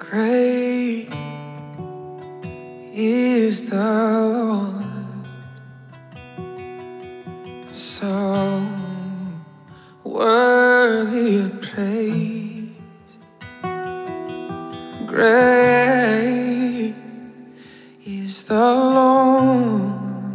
Great is the Lord, so worthy of praise. Great is the Lord.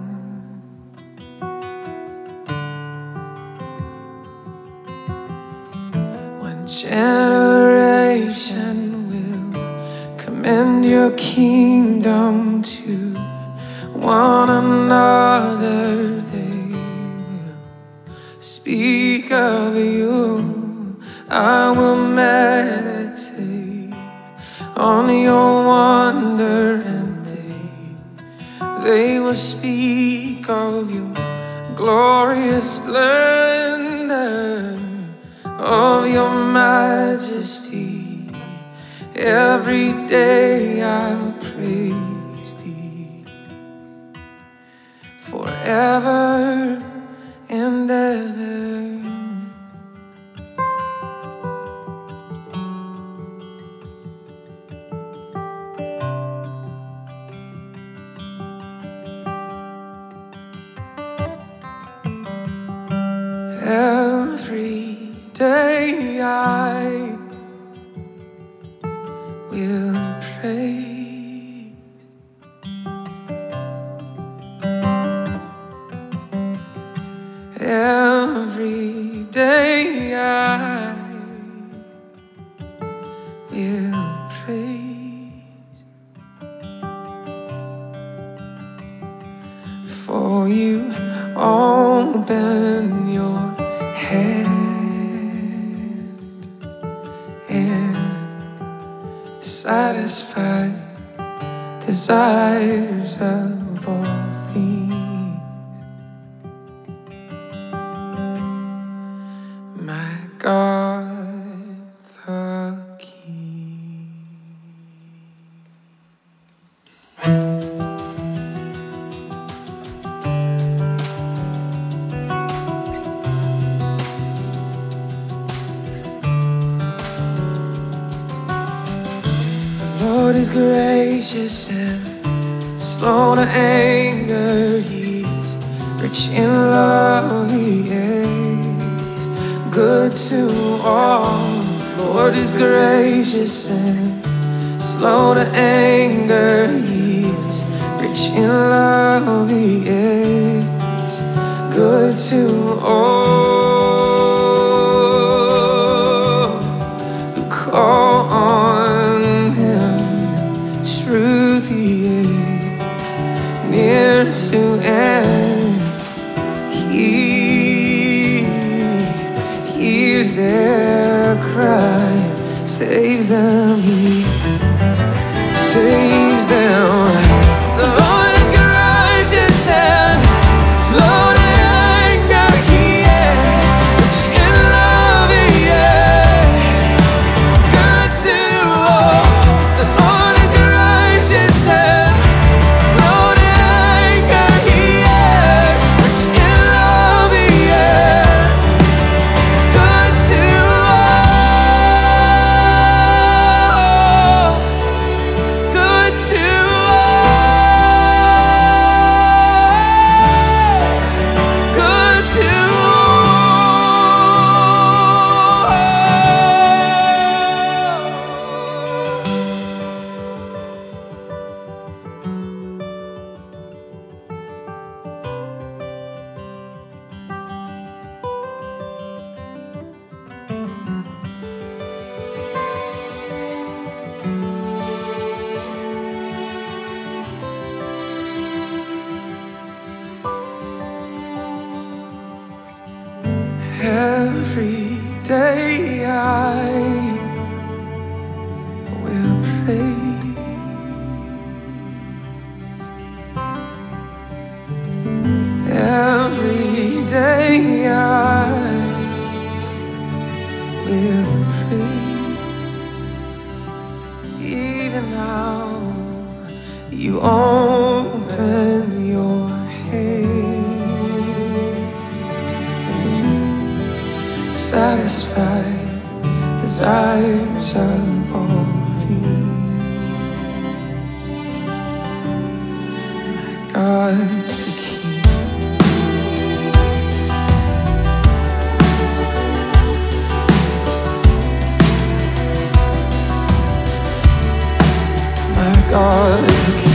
One generation will commend your kingdom to one another. They will speak of you. I will meditate on your wonder, and they will speak of your glorious splendor, of your majesty. Every day I'll praise thee, forever and ever. Every day I will praise. Every day I will praise. For you open your hand and satisfy desires of all things. My God, the King. Lord is gracious and slow to anger. He's rich in love. He is good to all. Lord is gracious and slow to anger. He's rich in love. He is good to all who call on Him. Truth, He is near to end. He hears their cry, saves them. He saves them. The Lord is gracious and slow to anger. He is rich in love. He is good to all. The Lord is gracious and slow to anger. He is rich in love. He is good to all. Good to all. Good to every day I will praise. Every day I will praise. Even now you open your satisfy desires of all things. the key. My God, the key.